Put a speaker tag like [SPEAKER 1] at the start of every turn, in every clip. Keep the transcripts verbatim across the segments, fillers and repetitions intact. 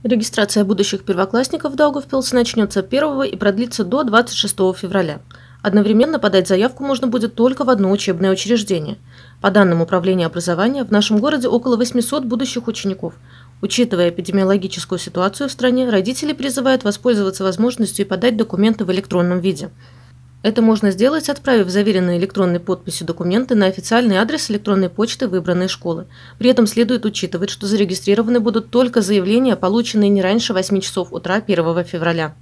[SPEAKER 1] Регистрация будущих первоклассников в Даугавпилсе начнется первого и продлится до двадцать шестого февраля. Одновременно подать заявку можно будет только в одно учебное учреждение. По данным Управления образования, в нашем городе около восьмисот будущих учеников. Учитывая эпидемиологическую ситуацию в стране, родители призывают воспользоваться возможностью и подать документы в электронном виде. Это можно сделать, отправив заверенные электронной подписью документы на официальный адрес электронной почты выбранной школы. При этом следует учитывать, что зарегистрированы будут только заявления, полученные не раньше восьми часов утра первого февраля.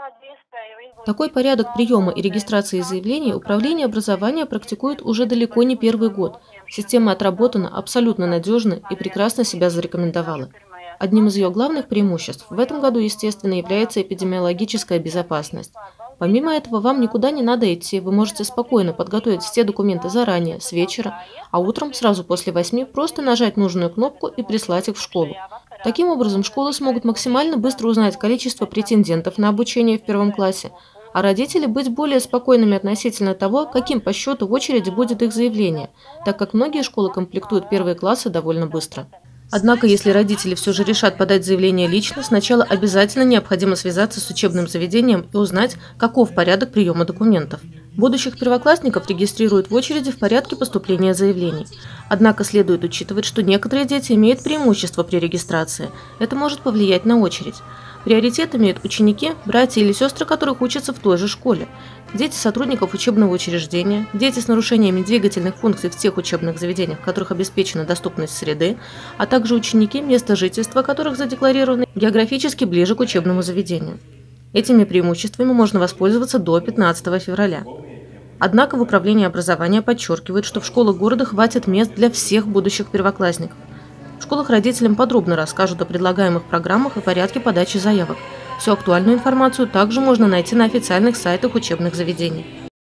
[SPEAKER 1] Такой порядок приема и регистрации заявлений Управление образования практикует уже далеко не первый год. Система отработана, абсолютно надежна и прекрасно себя зарекомендовала. Одним из ее главных преимуществ в этом году, естественно, является эпидемиологическая безопасность. Помимо этого, вам никуда не надо идти, вы можете спокойно подготовить все документы заранее, с вечера, а утром, сразу после восьми, просто нажать нужную кнопку и прислать их в школу. Таким образом, школы смогут максимально быстро узнать количество претендентов на обучение в первом классе, а родители быть более спокойными относительно того, каким по счету в очереди будет их заявление, так как многие школы комплектуют первые классы довольно быстро. Однако, если родители все же решат подать заявление лично, сначала обязательно необходимо связаться с учебным заведением и узнать, каков порядок приема документов. Будущих первоклассников регистрируют в очереди в порядке поступления заявлений. Однако следует учитывать, что некоторые дети имеют преимущество при регистрации. Это может повлиять на очередь. Приоритет имеют ученики, братья или сестры, которых учатся в той же школе, дети сотрудников учебного учреждения, дети с нарушениями двигательных функций в тех учебных заведениях, в которых обеспечена доступность среды, а также ученики, место жительства которых задекларированы географически ближе к учебному заведению. Этими преимуществами можно воспользоваться до пятнадцатого февраля. Однако в Управлении образования подчеркивают, что в школах города хватит мест для всех будущих первоклассников. В школах родителям подробно расскажут о предлагаемых программах и порядке подачи заявок. Всю актуальную информацию также можно найти на официальных сайтах учебных заведений.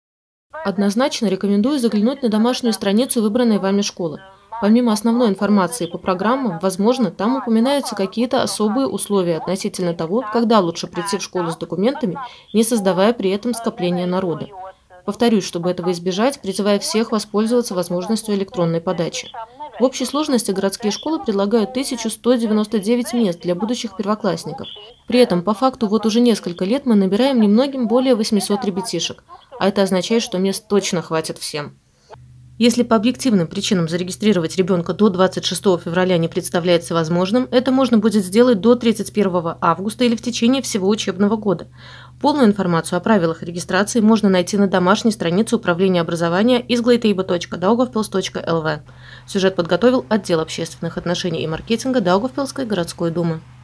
[SPEAKER 1] Однозначно рекомендую заглянуть на домашнюю страницу выбранной вами школы. Помимо основной информации по программам, возможно, там упоминаются какие-то особые условия относительно того, когда лучше прийти в школу с документами, не создавая при этом скопления народа. Повторюсь, чтобы этого избежать, призываю всех воспользоваться возможностью электронной подачи. В общей сложности городские школы предлагают тысячу сто девяносто девять мест для будущих первоклассников. При этом, по факту, вот уже несколько лет мы набираем немногим более восьмисот ребятишек, а это означает, что мест точно хватит всем. Если по объективным причинам зарегистрировать ребенка до двадцать шестого февраля не представляется возможным, это можно будет сделать до тридцать первого августа или в течение всего учебного года. Полную информацию о правилах регистрации можно найти на домашней странице Управления образования изглайтейба точка даугавпилс точка эл ви. Сюжет подготовил отдел общественных отношений и маркетинга Даугавпилской городской думы.